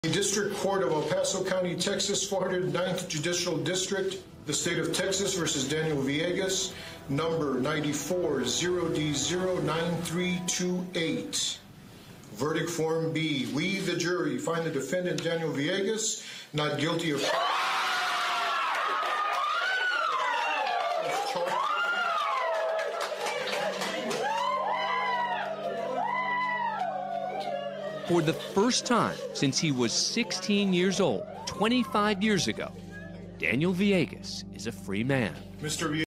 The District Court of El Paso County, Texas, 409th Judicial District, the State of Texas versus Daniel Viegas, number 94-0D09328. Verdict Form B. We, the jury, find the defendant, Daniel Viegas, not guilty of... For the first time since he was 16 years old, 25 years ago, Daniel Viegas is a free man. Mr.